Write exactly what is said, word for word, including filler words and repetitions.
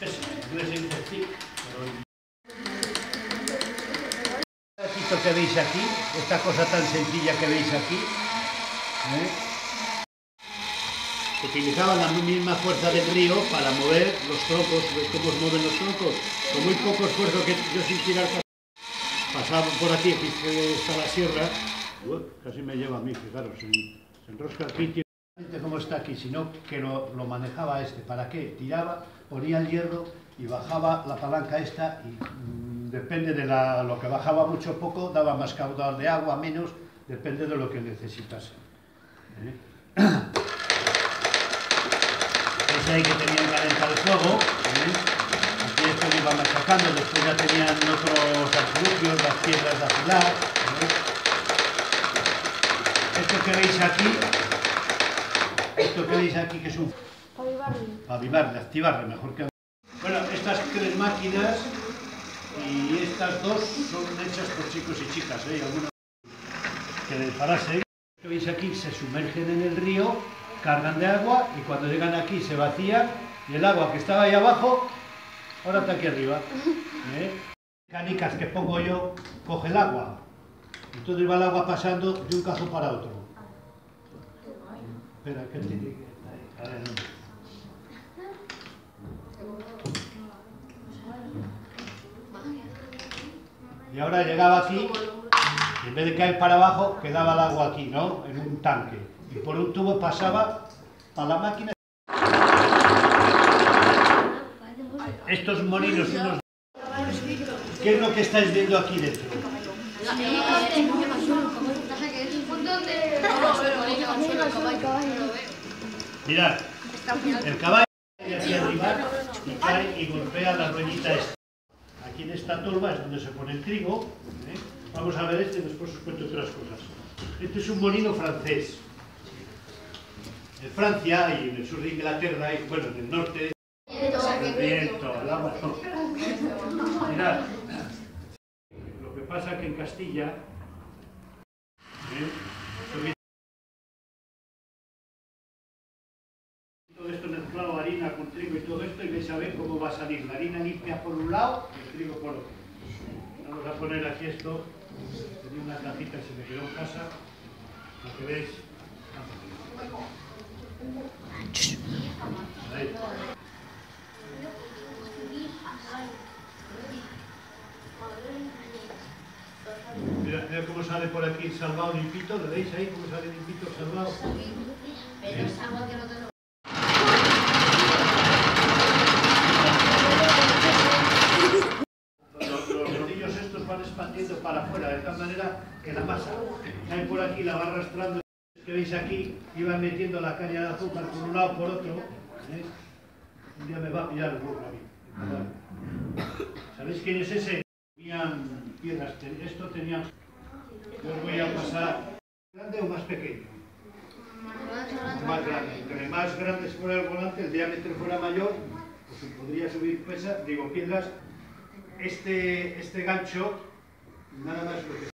Eso, en inglés se dice thick, pero... Esto que veis aquí, esta cosa tan sencilla que veis aquí, ¿eh? Utilizaban la misma fuerza del río para mover los troncos. ¿Ves cómo se mueven los troncos? Con muy poco esfuerzo que yo sin tirar pasaba por aquí, aquí está la sierra, uh, casi me lleva a mí, fijaros, se, se enrosca aquí, como está aquí, sino que lo, lo manejaba este. ¿Para qué? Tiraba, ponía el hierro y bajaba la palanca esta y mmm, depende de la, lo que bajaba mucho o poco, daba más caudal de agua, menos, depende de lo que necesitase. ¿Eh? Es ahí que tenían que calentar el fuego, ¿eh? Aquí esto lo iban machacando, después ya tenían otros artilugios, las piedras de afilar, ¿eh? Esto que veis aquí, esto que veis aquí que es un... Avivarle, activarle, mejor que... Bueno, estas tres máquinas y estas dos son hechas por chicos y chicas, ¿eh? Y algunas que de pararse, que veis aquí, se sumergen en el río, cargan de agua y cuando llegan aquí se vacían y el agua que estaba ahí abajo, ahora está aquí arriba. ¿Eh? Canicas que pongo yo, coge el agua, entonces va el agua pasando de un cazo para otro. Espera, que tiene que... A ver, no. Y ahora llegaba aquí, y en vez de caer para abajo, quedaba el agua aquí, ¿no? En un tanque. Y por un tubo pasaba a la máquina. Estos molinos, unos... ¿Qué es lo que estáis viendo aquí dentro? Mirad, el caballo viene aquí arriba y cae y golpea la ruedita esta. Aquí en esta tolva es donde se pone el trigo, ¿eh? Vamos a ver este y después os cuento otras cosas. Este es un molino francés. En Francia y en el sur de Inglaterra, y bueno, en el norte, el viento, el agua, no. Mirad, lo que pasa que en Castilla, ¿eh? Todo esto mezclado, harina con trigo y todo esto, y vais a ver cómo va a salir la harina limpia por un lado y el trigo por otro. Vamos a poner aquí esto, tenía una tacita que se me quedó en casa, lo que veis. Ahí. Mira, mira cómo sale por aquí el salvado limpito, ¿lo veis ahí? ¿Cómo sale limpito el salvado? Pero es agua que no te lo... Los rodillos estos van expandiendo para afuera, de tal manera que la masa cae por aquí, la va arrastrando. Que veis aquí, iban metiendo la caña de azúcar por un lado por otro, ¿eh? Un día me va a pillar el burro a mí. ¿Sabéis quién es ese? Tenían piedras, esto tenían... Yo os voy a pasar... ¿Grande o más pequeño? Más grande. Entre más grande fuera el volante, el diámetro fuera mayor, pues se podría subir pesas, digo piedras. Este, este gancho, nada más lo que